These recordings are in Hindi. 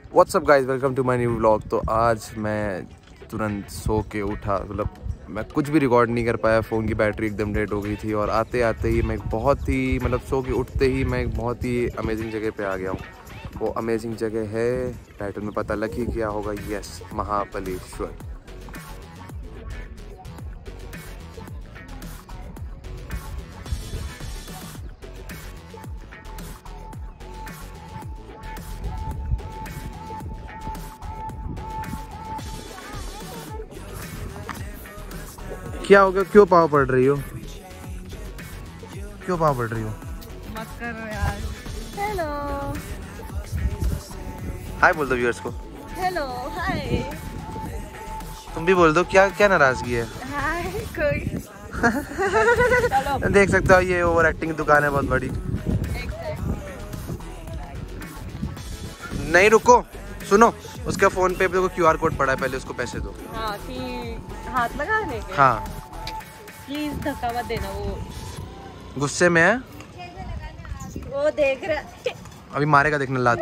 WhatsApp guys, welcome to my new vlog. तो आज मैं तुरंत सो के उठा, मतलब मैं कुछ भी रिकॉर्ड नहीं कर पाया, फ़ोन की बैटरी एकदम डेड हो गई थी। और आते आते ही मैं एक बहुत ही मतलब सो के उठते ही मैं एक बहुत ही अमेजिंग जगह पे आ गया हूँ। वो अमेजिंग जगह है, टाइटल में पता लग ही गया होगा, यस, महाबलेश्वर। क्या हो गया, क्यों पाँव पड़ रही हो, क्यों पाँव पड़ रही हो? मत करो यार। हेलो हाय बोल दो व्यूअर्स को। Hello hi. तुम भी बोल दो, क्या क्या नाराजगी है? हाय कोई चलो। देख सकते हो ये ओवर एक्टिंग की दुकान है बहुत बड़ी। नहीं रुको, सुनो, उसका फोन पे देखो क्यूआर कोड पड़ा है, पहले उसको पैसे दो। हाँ कि हाथ लगाने के। हाँ प्लीज धक्का मत देना, वो गुस्से में है, वो देख रहा। अभी मारेगा, देखना लात।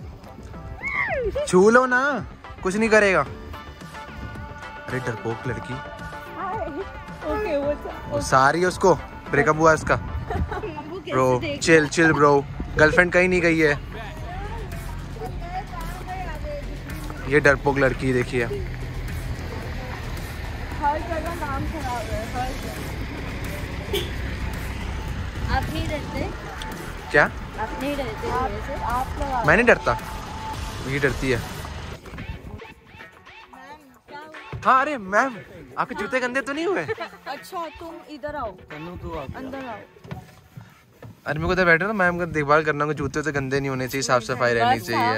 छू लो ना, कुछ नहीं करेगा। अरे डरपोक लड़की। ओके वो सारी है, उसको ब्रेकअप हुआ इसका। Bro chill chill bro, girlfriend कहीं नहीं गई है। ये डरपोक लड़की देखिए। हर जगह नाम खराब है, हर जगह। आप नहीं डरते? क्या? आप नहीं डरते? आप लगा। मैं नहीं डरता, ये डरती है। हाँ अरे मैम, आपके जूते गंदे तो नहीं हुए? अच्छा तुम इधर आओ, अंदर आओ। अरे मेरे को इधर बैठे ना, मैम का देखभाल करना, जूते तो गंदे नहीं होने चाहिए, साफ सफाई रहनी चाहिए।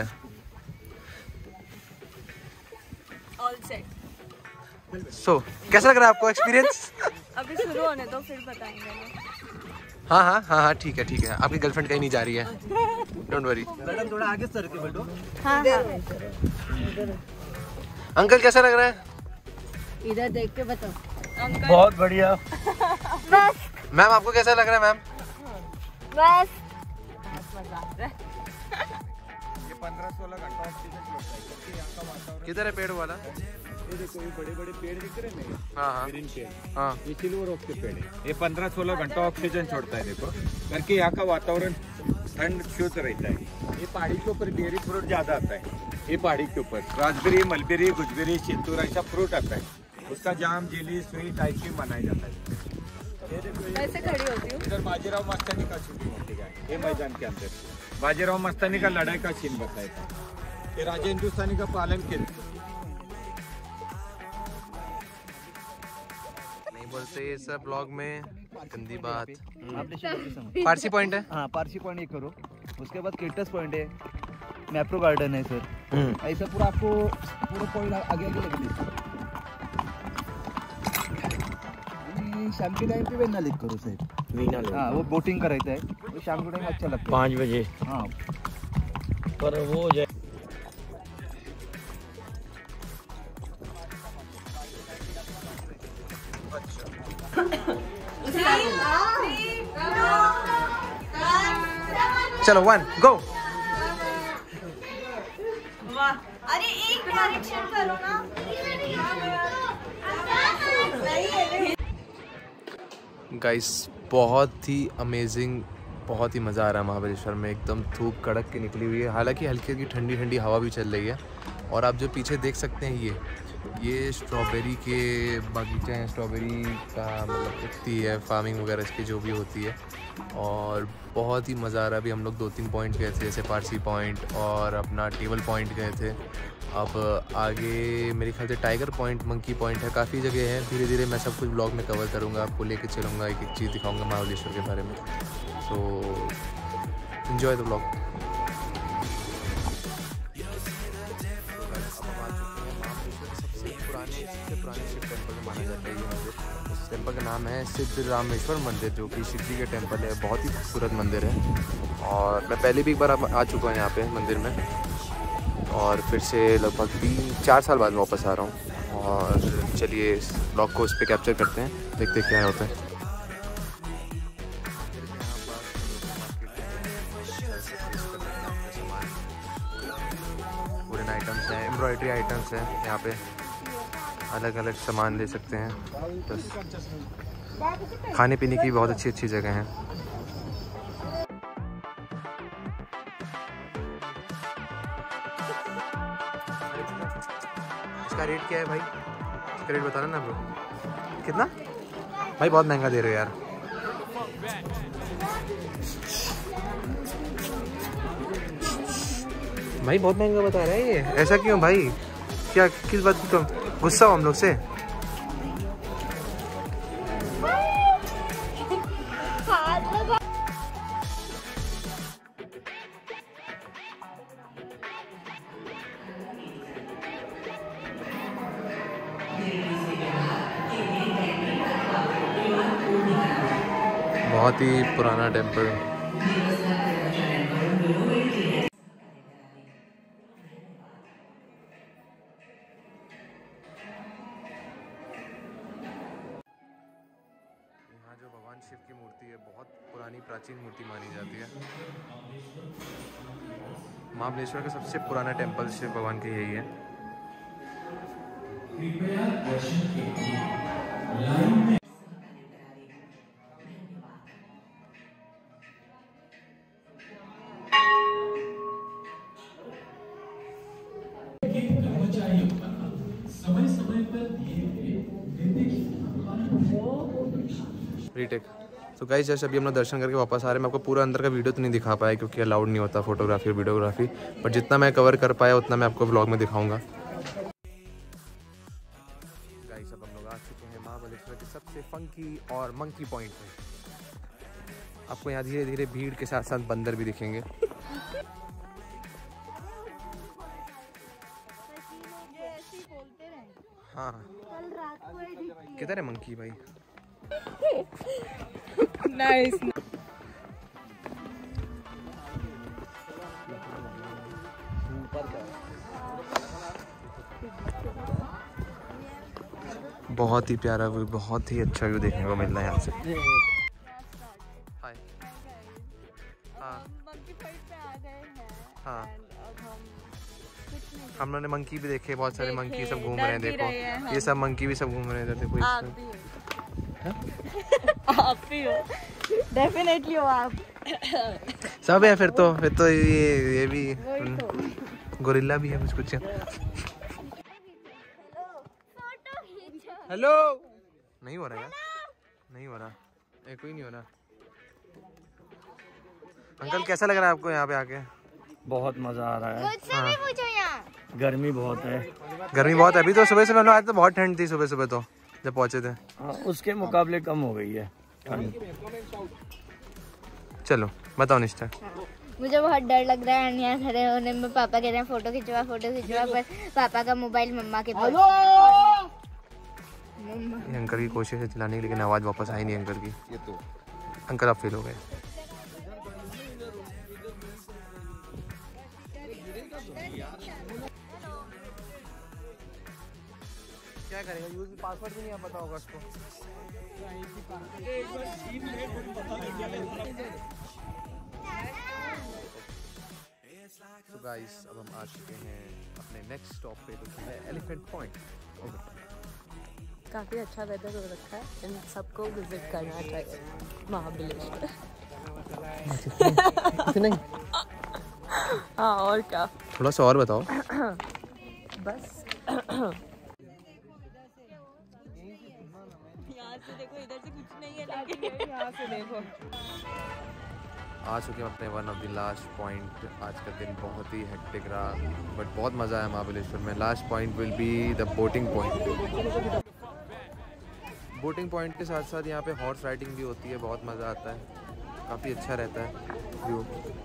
All set. सो कैसा लग रहा है आपको एक्सपीरियंस? अभी शुरू होने दो, फिर बताएंगे ना। हाँ हाँ हाँ हाँ, ठीक है ठीक है, आपकी गर्लफ्रेंड कहीं नहीं जा रही है, डोंट वरी। मैडम थोड़ा आगे सर के बैठो। हाँ अंकल कैसा लग रहा है? इधर देख के बताओ। अंकल बहुत बढ़िया। बस मैम आपको कैसा लग रहा है मैम? बस ये 15-16 घंटा ऑक्सीजन छोड़ता है क्योंकि यहाँ का वातावरण। किधर है पेड़ वाला? ये देखो, ये बड़े बड़े पेड़ दिख रहे हैं ना, हाँ हाँ ग्रीन पेड़, हाँ। ये सिल्वर ओक के पेड़ है। ये 15-16 घंटा ऑक्सीजन छोड़ता है, देखो करके यहाँ का वातावरण ठंड शुद्ध रहता है। ये पहाड़ी के ऊपर बेरी फ्रूट ज्यादा आता है। ये पहाड़ी के ऊपर रासबेरी, मलबेरी, गुजबेरी, चित्तूर ऐसा फ्रूट आता है। उसका जाम, जेली, स्वीट आइसक्रीम बनाया जाता है। ये देखो, कैसे खड़ी होती हूँ? इधर बाजीराव मस्तानी का शूटिंग होती है ये मैदान के अंदर। बाजीराव मस्तानी का लड़ाई का सीन बताया था। ये राजा हिंदुस्तानी का पालन किया। नहीं बोलते ये सब ब्लॉग में, गंदी बात। आपने पारसी पॉइंट है। हाँ, पारसी पॉइंट ये करो। उसके बाद केटस पॉइंट है, मैप्रो गार्डन है सर। ऐसा पूरा आपको पूरा पॉइंट आगे आगे लगे। शाम के टाइम पे वेना लिख करो सर। वीना ले। हाँ, वो बोटिंग का रहता है, वो शाम के टाइम अच्छा लगता है 5 बजे। हाँ, पर वो जो चलो 1 गो। वाह, अरे एक डायरेक्शन करो ना। गाइस बहुत ही अमेजिंग, बहुत ही मज़ा आ रहा है महाबलेश्वर में। एकदम धूप कड़क के निकली हुई है, हालांकि हल्की हल्की ठंडी ठंडी हवा भी चल रही है। और आप जो पीछे देख सकते हैं, ये स्ट्रॉबेरी के बागीचे हैं। स्ट्रॉबेरी का मतलब उगती है, फार्मिंग वगैरह इसकी जो भी होती है। और बहुत ही मज़ा आ रहा है। अभी हम लोग 2-3 पॉइंट गए थे, जैसे पारसी पॉइंट और अपना टेबल पॉइंट गए थे। अब आगे मेरे ख्याल से टाइगर पॉइंट, मंकी पॉइंट है, काफ़ी जगह है। धीरे धीरे मैं सब कुछ ब्लॉग में कवर करूँगा, आपको लेके चलूँगा, एक एक चीज़ दिखाऊँगा महाबलेश्वर के बारे में। So enjoy the blog. सबसे पुराने शिव टेम्पल में माना जाता है ये मंदिर। इस टेम्पल का नाम है सिद्ध रामेश्वर मंदिर, जो कि शिव जी के टेम्पल है। बहुत ही खूबसूरत मंदिर है, और मैं पहले भी एक बार आ चुका हूँ यहाँ पे मंदिर में, और फिर से लगभग 3-4 साल बाद वापस आ रहा हूँ। और चलिए इस ब्लॉग को इस पर कैप्चर करते हैं, देखते क्या होता है। पूरे एम्ब्रॉयडरी आइटम्स हैं यहाँ पे, अलग अलग सामान ले सकते हैं। बस खाने पीने की बहुत अच्छी अच्छी जगह हैं। इसका रेट क्या है भाई? इसका रेट बताना ना ब्रो, कितना? भाई बहुत महंगा दे रहे हो यार। भाई बहुत महंगा बता रहा है ये, ऐसा क्यों भाई? क्या किस बात की गुस्सा हो हम लोग से? बहुत ही पुराना टेम्पल। यहाँ जो भगवान शिव की मूर्ति है बहुत पुरानी प्राचीन मूर्ति मानी जाती है। महाबलेश्वर का सबसे पुराना टेम्पल शिव भगवान का यही है। रीटेक। तो गाइस जैसे अभी हम लोग दर्शन करके वापस आ रहे हैं, मैं आपको पूरा अंदर का वीडियो तो नहीं दिखा पाया क्योंकि अलाउड नहीं होता फोटोग्राफी और वीडियोग्राफी, बट जितना मैं कवर कर पाया उतना मैं आपको व्लॉग में दिखाऊंगा। गाइस अब हम लोग आ चुके हैं महाबलेश्वर के सबसे फंकी और मंकी पॉइंट में। आपको यहाँ धीरे धीरे भीड़ के साथ साथ बंदर भी दिखेंगे। हाँ किधर है मंकी भाई? नाइस। बहुत ही प्यारा व्यू, बहुत ही अच्छा व्यू देखने को मिल रहा है यहाँ से। हाय। हाँ हाँ हम लोगों ने मंकी भी देखे, बहुत सारे मंकी सब घूम रहे हैं। देखो ये सब मंकी भी सब घूम रहे हैं। देखो आप भी हो, डेफिनेटली हो आप। सब है फिर तो ये भी गोरिल्ला भी है कुछ कुछ। हेलो नहीं हो रहा यार, नहीं हो रहा, कोई नहीं हो रहा। अंकल कैसा लग रहा है आपको यहाँ पे आके? बहुत मजा आ रहा है। हाँ। गर्मी बहुत है। गर्मी बहुत है। अभी तो सुबह से हम लोग आए तो बहुत ठंड थी सुबह सुबह तो जब पहुंचे थे। उसके मुकाबले कम हो गई है ठंड। चलो बताओ निष्ठा। मुझे बहुत डर लग रहा है यहाँ खड़े होने में। पापा कह रहे हैं फोटो खिंचवा पर पापा का मोबाइल मम्मा के पास। ये अंकल की कोशिश है चलाने की लेकिन आवाज़ वापस आई नहीं अंकल की। ये तो अंकल आप फेल हो गए। क्या करेगा? यूज पासवर्ड भी नहीं पता होगा उसको। तो गाइस अब हम आ चुके हैं अपने नेक्स्ट स्टॉप पे जो है एलिफेंट पॉइंट। काफी अच्छा वेदर हो रखा है, इन सबको विजिट करना चाहिए महाबलेश्वर। नहीं हाँ और क्या, थोड़ा सा और बताओ। बस यहाँ से देखो, इधर से कुछ नहीं है लेकिन यहाँ से देखो। आ चुके हैं अपने one of the last point. आज का दिन बहुत ही हेक्टिक रहा बट बहुत मज़ा आया महाबलेश्वर में। Last point will be the boating point. Boating point के साथ साथ यहाँ पे हॉर्स राइडिंग भी होती है, बहुत मज़ा आता है, काफ़ी अच्छा रहता है व्यू।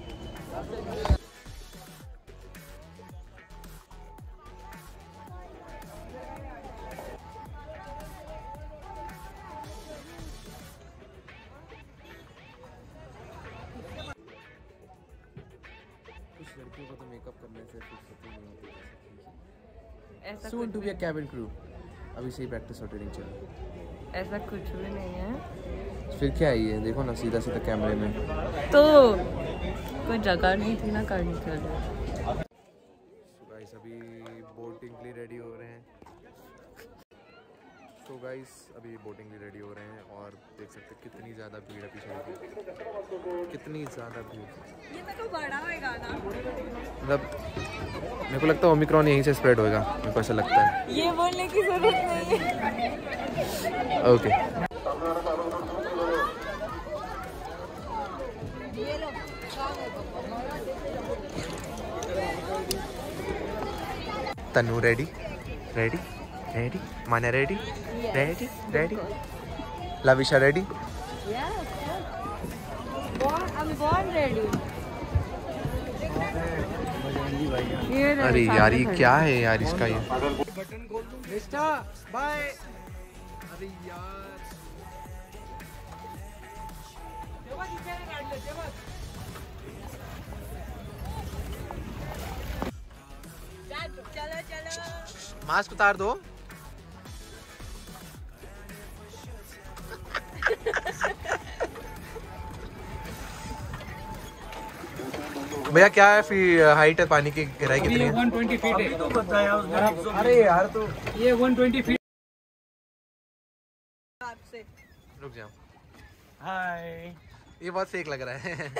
कुछ लड़कियों को तो मेकअप करने से फुर्सत ही नहीं होती। Soon to be a cabin crew। अभी से ही प्रैक्टिस और ट्रेनिंग चल रही है। ऐसा कुछ भी नहीं है। फिर क्या है ये? देखो ना सीधा सीधा कैमरे में। तो कोई जगह नहीं थी ना करने के लिए। गाइस गाइस अभी बोटिंग के लिए रेडी हो रहे हैं। तो गाइस अभी बोटिंग के लिए रेडी हो रहे हैं और देख सकते हैं कितनी ज़्यादा भीड़ है पीछे, कितनी ज़्यादा भीड़। ये तो बड़ा होगा ना, मतलब मेरे को लगता है ओमिक्रॉन यहीं से स्प्रेड होएगा, मेरे को ऐसा लगता है। ये बोलने की जरूरत नहीं है। Okay Tanu ready ready ready, Mana ready ready ready, Lavisha ready. I'm born ready. अरे यार ये क्या है यार इसका ये बाय। अरे यार चलो चलो। मास्क उतार दो। भैया क्या है फिर हाइट है पानी की, गहराई कितनी है? 120 फीट है। तो बताया उसने। अरे यार तो ये 120 फीट। आपसे रुक जाओ, हाय। ये बहुत फेक लग रहा है।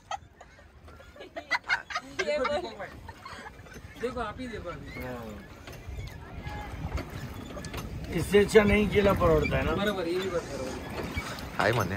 देखो आप ही देखो इससे अच्छा नहीं केला परोड़ता है ना। बराबर, ये भी बता रहा हूँ। हाय मान्या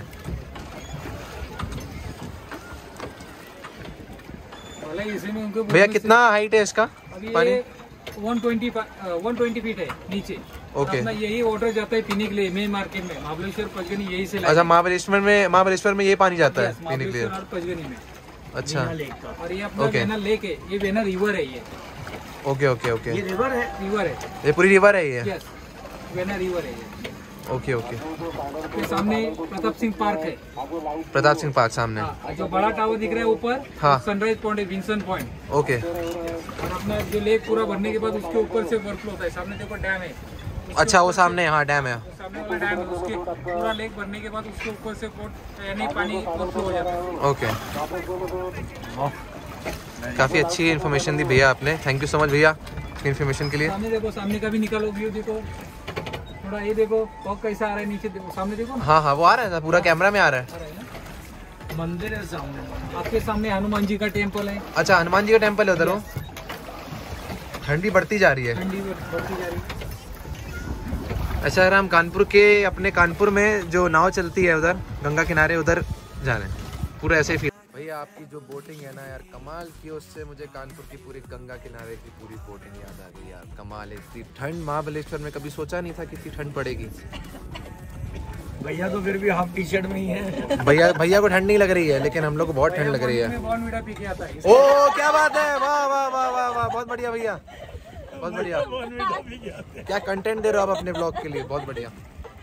इसमें उनको भैया कितना हाइट है इसका अभी पानी? ये 120 फीट है नीचे। ओके। अपना यही ऑर्डर जाता है पीने के लिए मेन मार्केट में, महाबलेश्वर पंचगनी यही से। अच्छा महाबलेश्वर में ये पानी जाता है पीने के लिए? और पंचगनी में। अच्छा और ये अपना वेना लेक है, ये वेना रिवर है। ये ओके ओके ओके, ये रिवर है। रिवर है, ये पूरी रिवर है ये? यस वेना रिवर है ये। Okay okay. फिर सामने प्रताप सिंह पार्क है। प्रताप सिंह पार्क सामने। हाँ, जो बड़ा टावर दिख रहा है ऊपर, हाँ। सनराइज पॉइंट है, विंसन पॉइंट। ओके। और अपना जो लेक पूरा भरने के बाद उसके ऊपर से ओवरफ्लो होता है। सामने देखो डैम है। अच्छा वो सामने, हाँ डैम है। सामने वाला डैम है, उसके पूरा लेक भरने के बाद उसके ऊपर से यानी पानी ओवरफ्लो हो जाता है। ओके, काफ़ी अच्छी इन्फॉर्मेशन दी भैया आपने, थैंक यू सो मच भैया इन्फॉर्मेशन के लिए। सामने देखो, सामने का भी निकालो व्यू देखो थोड़ा, ये देखो फॉग कैसा आ रहा है नीचे, देखो सामने देखो ना। हाँ हाँ वो आ रहा है, पूरा कैमरा में आ रहा है। आ रहा है ना? मंदिर है सामने। आपके सामने हनुमान जी का टेम्पल है। अच्छा हनुमान जी का टेम्पल है उधर। वो ठंडी बढ़ती जा रही है। ठंडी बढ़ती जा रही है। अच्छा अगर हम कानपुर के, अपने कानपुर में जो नाव चलती है उधर गंगा किनारे, उधर जा रहे हैं पूरा ऐसे ही। भैया आपकी जो बोटिंग है ना यार कमाल की, उससे मुझे कानपुर की पूरी गंगा किनारे की पूरी बोटिंग याद आ गई यार। कमाल है, इतनी ठंड महाबलेश्वर में कभी सोचा नहीं था कि इतनी ठंड पड़ेगी। भैया तो फिर भी हाफ टी शर्ट में ही है। भैया को ठंड नहीं लग रही है, लेकिन हम लोग को बहुत ठंड लग रही है। बॉर्नविटा पी के आता है। ओ क्या बात है, वाह वाह वाह वाह वाह, बहुत बढ़िया भैया, बहुत बढ़िया। क्या कंटेंट दे रहे हो आप अपने ब्लॉग के लिए, बहुत बढ़िया।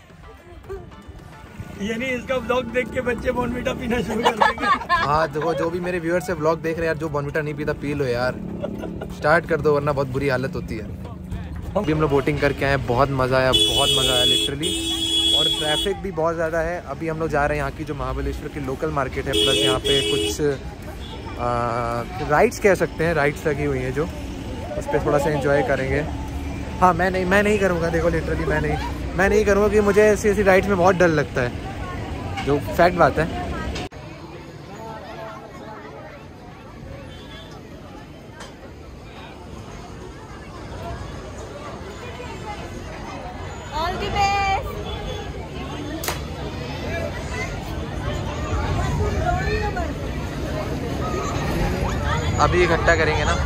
यानी इसका ब्लॉग देख के बच्चे बॉर्नविटा पीना शुरू कर देंगे। हाँ देखो, जो भी मेरे व्यूअर्स से ब्लॉग देख रहे हैं यार, जो बॉर्नविटा नहीं पीता पी लो यार, स्टार्ट कर दो वरना बहुत बुरी हालत होती है। अभी हम लोग बोटिंग करके आए, बहुत मज़ा आया, बहुत मज़ा आया लिटरली। और ट्रैफिक भी बहुत ज़्यादा है। अभी हम लोग जा रहे हैं यहाँ की जो महाबलेश्वर की लोकल मार्केट है, प्लस यहाँ पे कुछ राइड्स कह सकते हैं, राइड्स लगी हुई हैं जो, उस पर थोड़ा सा एंजॉय करेंगे। हाँ मैं नहीं करूँगा, देखो लिटरली मैं नहीं करूँगा कि मुझे ऐसी राइड्स में बहुत डर लगता है, जो फैक्ट बात है। All the best. अभी इकट्ठा करेंगे ना।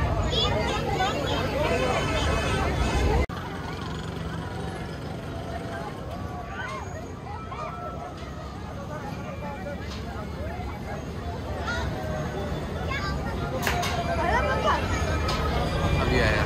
अभी आया।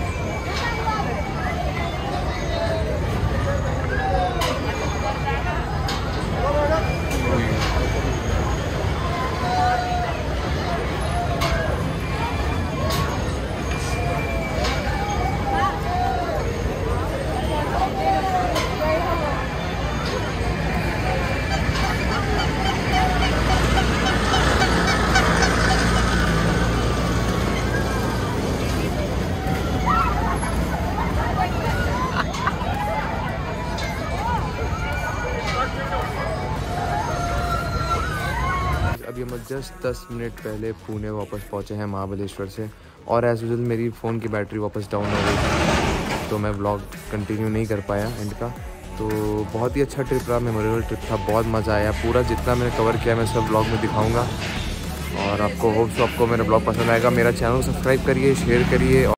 अभी हम जस्ट 10 मिनट पहले पुणे वापस पहुँचे हैं महाबलेश्वर से। और एज यूजुअल मेरी फ़ोन की बैटरी वापस डाउन हो गई तो मैं व्लॉग कंटिन्यू नहीं कर पाया एंड का। तो बहुत ही अच्छा ट्रिप रहा, मेमोरेबल ट्रिप था, बहुत मज़ा आया। पूरा जितना मैंने कवर किया मैं सब व्लॉग में दिखाऊंगा और आपको होप्स आपको मेरा ब्लॉग पसंद आएगा। मेरा चैनल सब्सक्राइब करिए, शेयर करिए।